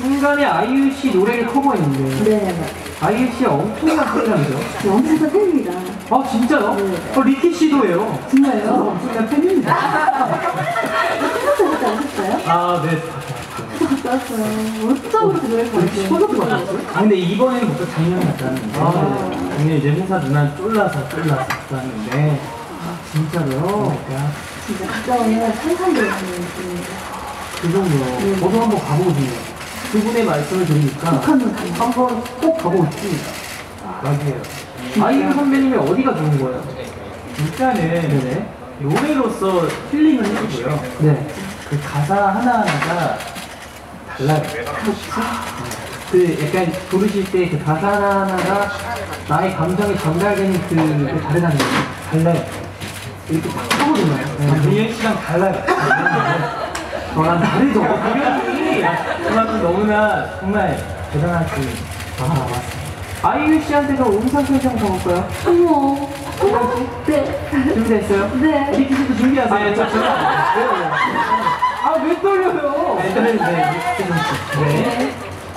중간에 아이유 씨 노래를 커버했는데. 네. 아이유 씨의 엄청난 팬이라면서요? 엄청난 팬입니다. 아 진짜요? 네. 리키 씨도예요. 정말요? 엄청난 팬입니다. 콘서트 하셨어요? 아 네. 갔다 왔어요. 어쩌고 그 노래 좋아했어요? 콘서트 갔어요? 근데 이번에는 못 가, 작년에 갔다 왔는데. 작년에 이제 회사 누나 쫄라서 갔다 왔는데. 진짜로요? 그러니까. 진짜 가까우면 상상도 하는 느낌입니다. 그 정도. 네. 저도 한번 가보고 싶네요. 그분의 말씀을 들으니까 한번 꼭 가보고 싶습니다. 맞아요. 아이유 선배님의 어디가 좋은 거예요? 일단은 네네. 노래로서 힐링을 해주고요. 네. 그 가사 하나하나가 달라요. 그 약간 부르실 때 그 가사 하나하나가 나의 감정이 전달되는 그 다르다는 거 달라요. 이렇게 딱 하거든요. 민현 씨랑 달라요. 저랑 다르죠. 민현이 그만큼 너무나 정말 대단하신. 아이유 씨한테서 음성 편지 한번 가볼까요? 어머. 네. 준비됐어요? 네. 리키 씨도 준비하세요. 왜 떨려요? 일단은 네.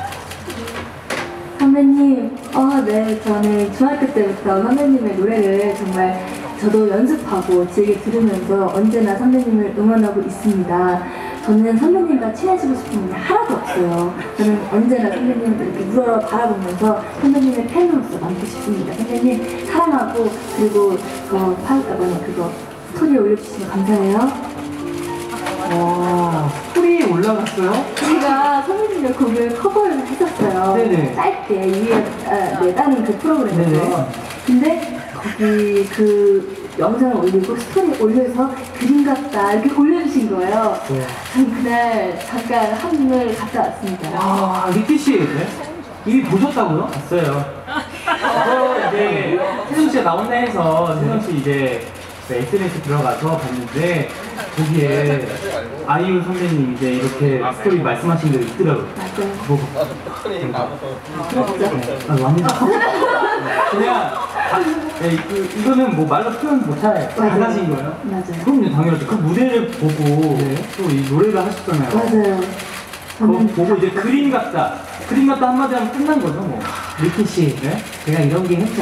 선배님, 네, 저는 중학교 때부터 선배님의 노래를 정말 저도 연습하고 즐겨 들으면서 언제나 선배님을 응원하고 있습니다. 저는 선배님과 친해지고 싶은 일이 하나도 없어요. 저는 언제나 선배님을 이렇게 우러러 바라보면서 선배님의 팬으로서 남고 싶습니다. 선배님 사랑하고 그리고 그거 스토리 올려주시면 감사해요. 스토리에 올라갔어요? 우리가 선배님의 곡을 커버를 했었어요. 네네. 짧게 다른 그 프로그램에서. 네네. 근데 거기 그 영상을 올리고 스토리 올려서 그림 같다 이렇게 올려주신 거예요. 네. 전 그날 잠깐 한눈을 갔다 왔습니다. 리키 씨 이미 보셨다고요? 봤어요. 이제 세정 씨가 나온다 해서 세정 씨 이제 SNS 들어가서 봤는데 거기에 아이유 선배님 이제 이렇게 스토리 말씀하신 대로 있더라고요. 맞아요. 완전 그냥 이거는 뭐 말로 표현 못할 달라진 거예요. 맞아요. 그럼요, 당연하죠. 그 무대를 보고 또 이 노래를 하셨잖아요. 맞아요. 그거 보고 이제 그림 같다 한마디 하면 끝난 거죠, 뭐. 리키 씨, 네? 제가 이런 게 했죠.